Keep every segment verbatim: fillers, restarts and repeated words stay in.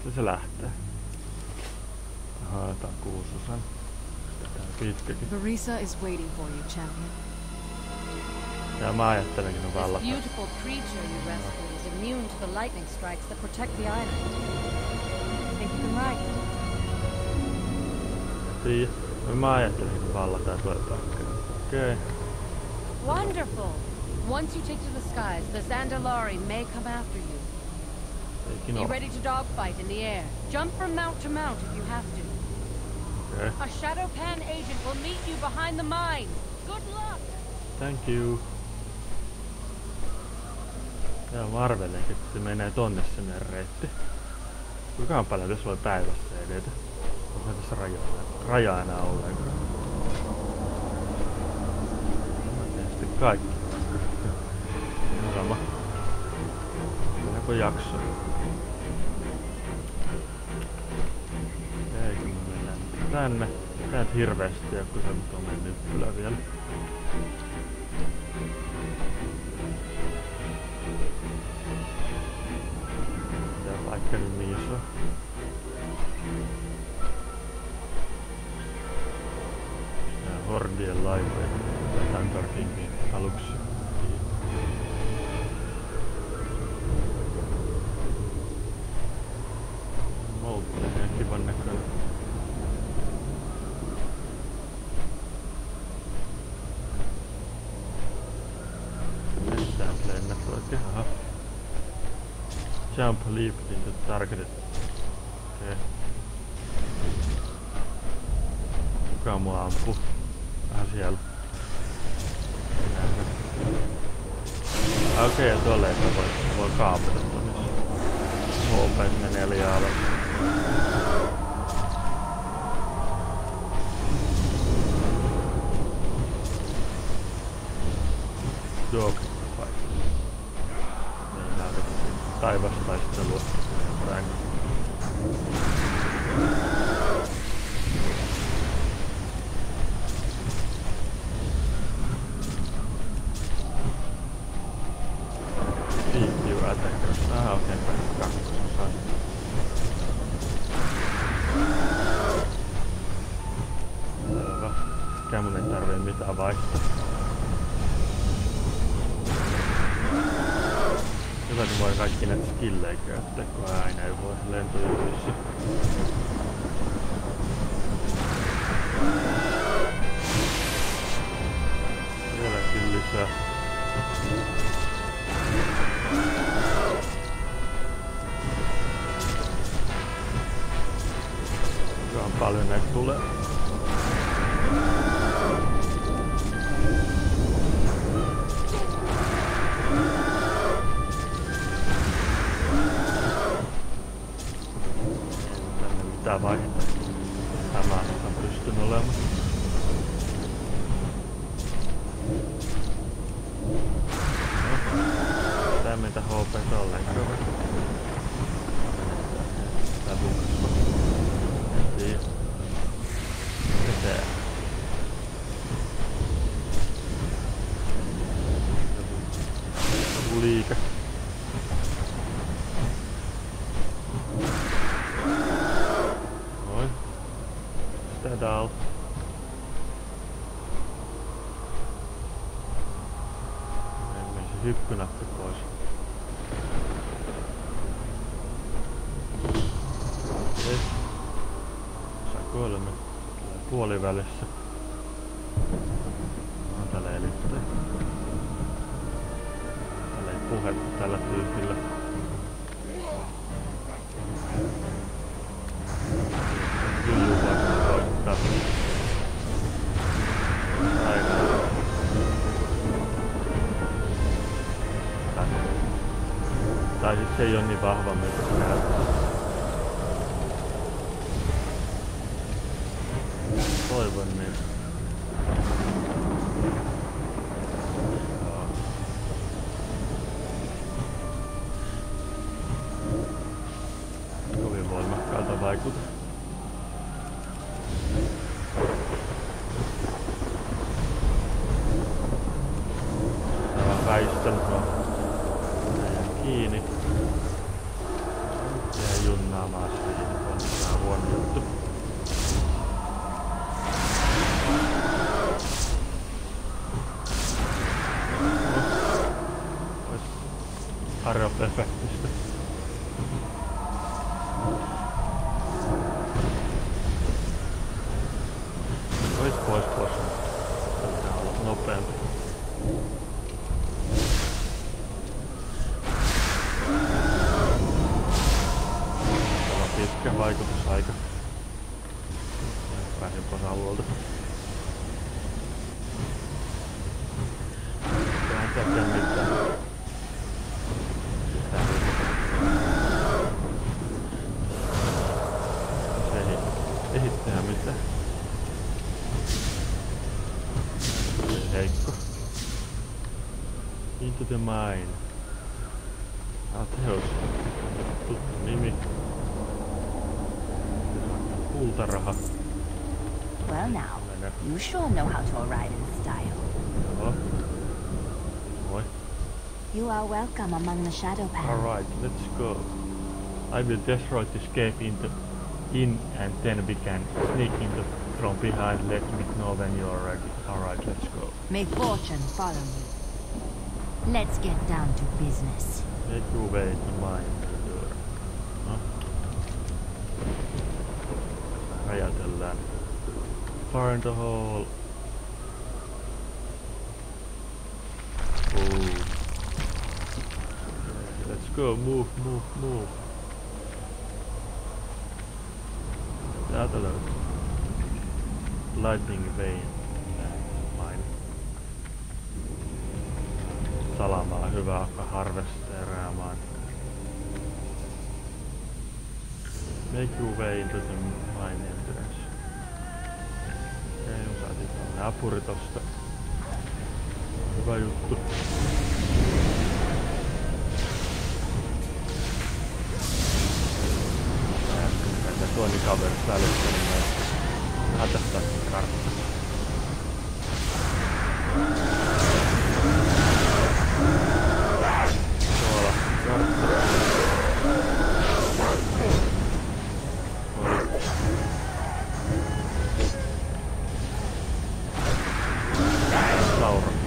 Mistä se lähtee? Haetaan kuusosan. Tätä pitkäkin. Verisa is waiting for you, champion. Ja mä ajattelenkin on This vallata. beautiful creature you rescued is immune to the lightning strikes that protect the island. Think you can ride it? Tiiä. Mä ajattelenkin vallata ja tulee takkaan. Okei. Okay. Wonderful! Once you take to the skies, the Zandalari may come after you. Eikin Be oo. ready to dogfight in the air. Jump from mount to mount if you have to. Okei. Okay. A Shadowpan agent will meet you behind the mine. Good luck! Thank you. Ja mä arvelenkin, että se menee tonne se meidän reitti. Kuinka paljon tässä voi päivässä edetä? Onko tässä rajaa, rajaa enää ollenkaan? Mä teen sitten kaikki. Sama. Mennäänkö jakso? Eikö me mennään tänne? Tää nyt hirveesti, kun se nyt on mennyt kyllä vielä. Vaikka nyt niin iso. Ja Hordien laivoja. Tankar Kingin aluksi. Moutteen ihan kivan näköinen. Mistään lennät oikein. Aha. Jump leap into targeted. Okei. Okay. Kuka mua ampuu? Vähän siellä. Okei, okay, tuolle ei voi, voi kaapata tonne. H P menee liian alas. Dog fight. Niin näytettiin taivastaistelua. Rank. Beat you attackers. Aha, okei. Okay. Kakkososa. Selvä. Mikään mun ei tarvii mitään vaihtaa. Hyvä, kun voi kaikki näitä skillejä käyttää, kun aina ei voi lentojuhlissa. Vieläkin lisää. Kuinka paljon näitä tulee. Tää vaihtaa. Tämä on pystynyt olemaan. Tää meitä H P ollenkaan. Tää bunkasva. En tiedä. Mitä? Joku liike. Dal. Meni se hyppynappi pois. Okei. Osa kolme. Puolivälissä. On täällä elittäjä. Täällä ei puhetta tällä tyypillä. Juju vaikka voittaa. Aika. Tai sit se ei oo niin vahva mitä se näyttää. Toivon niin. Kovin voimakkaalta vaikuta. Tää on väistänyt vaan kiinni. Ja junnaamaan sitä. pitkä vaikutusaika. Pääsin pois alueelta. Eihän tää tee mitään. Se ei ehdi tehdä mitään. Se on heikko. Into the mine. Atheos. Tuttu nimi. Kultaraha. Well now, you sure know how to ride in style. Joo. Moi. You are welcome among the Shadow Paladins. Alright, let's go. I will destroy this cave into in and then we can sneak into from behind. Let me know when you are ready. Alright, let's go. May fortune follow you. Let's get down to business. Make your way to mine. No. Ajatellaan. Fire in the hole. Oh. Let's go, move, move, move. Täältä löytyy. Lightning vein. Mine. Salamaa hyvä alkaa harvesteraamaan. Make your way into the mine entrance. Okei, okay, saatiin tämmönen apuri tosta. Hyvä juttu. Äsken toinen kaveri välissä, niin mä hätästää kartta. Tuolla kartta. Laura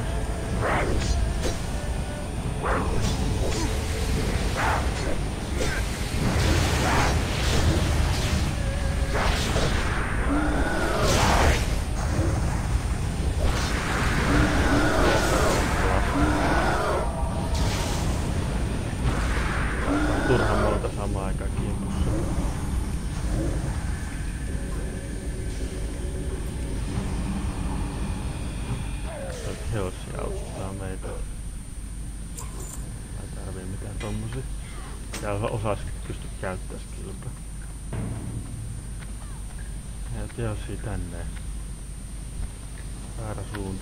turhan monta samaan aikaan kimpussa. Heossi auttaa meitä. Ei tarvii mitään tommosia. Ja osais pysty käyttää skillpä. Ja Heossi tänne. Väärä suunta.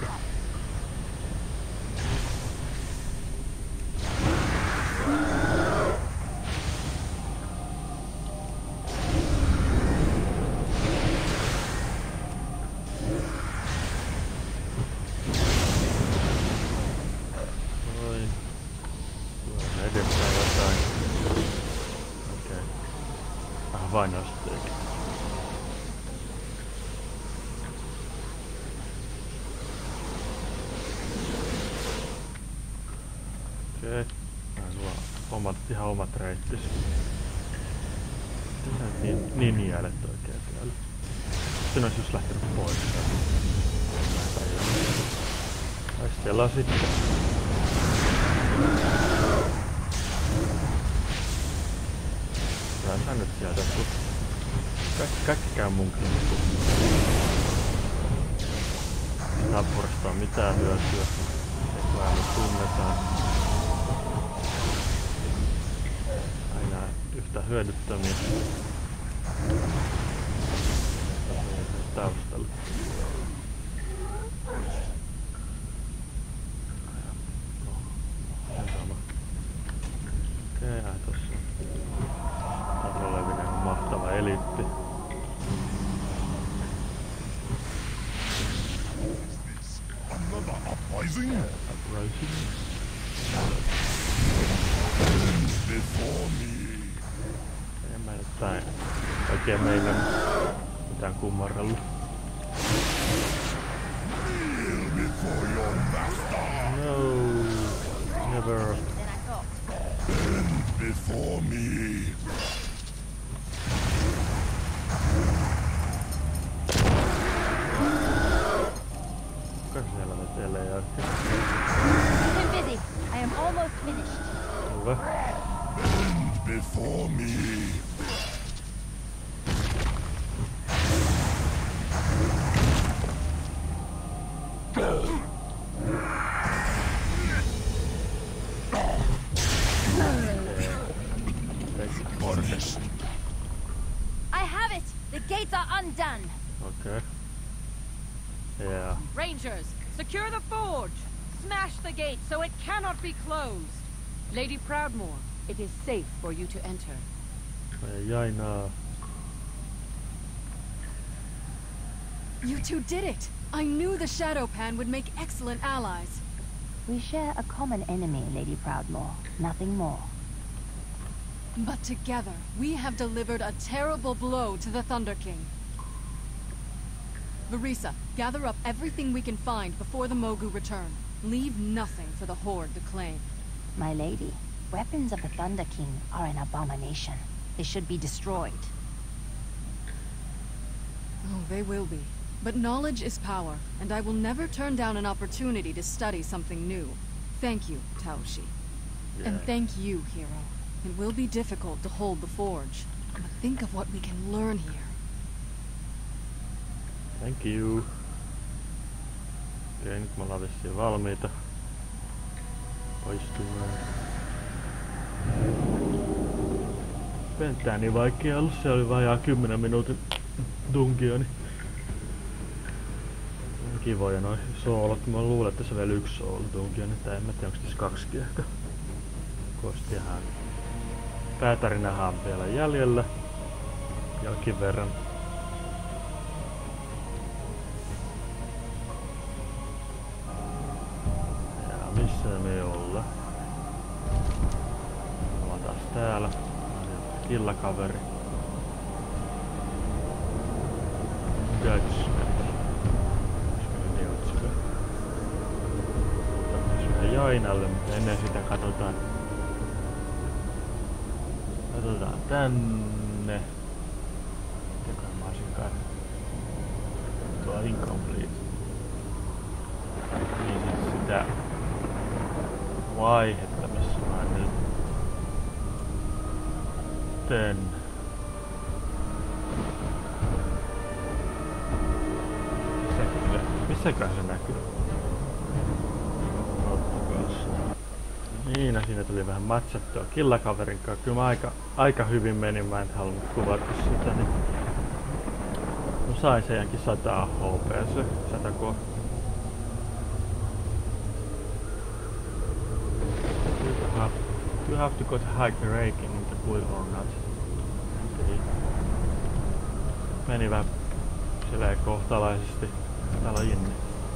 Vainosteekin. Okei. Vähän sulla omat, ihan omat reittis. Niin, niin nielet oikein täällä. Sitten olisi just lähtenyt pois. Taistellaan sitten. Sä nyt sieltä, kaikki, kaikki käy mun kimppuun. Nappurasta on mitään hyötyä. Tekoja me tunnetaan. Aina yhtä hyödyttömiä. Taustalla. No, ihan sama. Okei, okay, tossa. Olevinen mahtava eliitti. Uprising? Uprising? Before me. En mä jotain oikein meinaa mitään kummarrella. No, never. Before me. Kuka siellä vetelee jälkeen? I'm busy. I am almost finished. Hyvä. Before me. Horde. I have it! The gates are undone! Okei. Okay. Yeah. Rangers, secure the forge! Smash the gate so it cannot be closed! Lady Proudmoore, it is safe for you to enter. Ei Jainaa. You two did it! I knew the Shadow Pan would make excellent allies. We share a common enemy, Lady Proudmoore. Nothing more. But together, we have delivered a terrible blow to the Thunder King. Verisa, gather up everything we can find before the Mogu return. Leave nothing for the Horde to claim. My lady, weapons of the Thunder King are an abomination. They should be destroyed. Oh, they will be. But knowledge is power, and I will never turn down an opportunity to study something new. Thank you, Taoshi. Yeah. And thank you, Hero. It will be difficult to hold the forge, but think of what we can learn here. Thank you. Okei, nyt me ollaan vissiin valmiita. Poistumaan. Pentää niin vaikea ollut, se oli vajaa kymmenen minuutin dungeoni. Kivoja noi soolot, mä luulen, että se on vielä yksi soolo dungeoni, tai en mä tiedä, onko tässä kaksikin ehkä. Kostiahan. Päätarinähän on vielä jäljellä. Jonkin verran. Ja missä me ollaan? Ollaan taas täällä. Killakaveri. Judgment. Jainalle, mutta ennen sitä katsotaan. Katsotaan tänne. Mitäkään mä olisin kai. Tuo incomplete. Niin sit sitä vaihetta, missä mä nyt teen. Missäkään, missäkään se näkyy? Niin, siinä tuli vähän matchattua killakaverin kanssa. Kyllä mä aika, aika hyvin menin, mä en halunnut kuvata sitä, niin mä sain senkin sata H P, se sata K. You have to go to hike the raking in the wood or not. Eli meni vähän silleen kohtalaisesti täällä inni.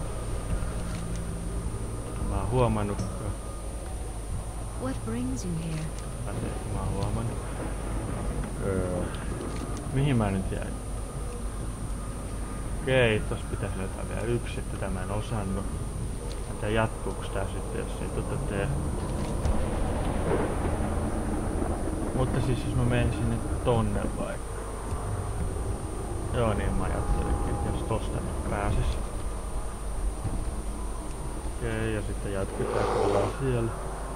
Mä oon huomannut. What brings you here? Mä oon huomannut. Öö, mihin mä nyt jäin? Okei, tossa pitäisi löytää vielä yksi, että tätä mä en osannut. Mä tiedän jatkuuks tää sitten, jos ei tota tee. Mutta siis jos mä menen sinne tonne vaikka. Joo niin mä ajattelinkin, että jos tosta nyt pääsis. Okei, ja sitten jatketaan, kun ollaan siellä.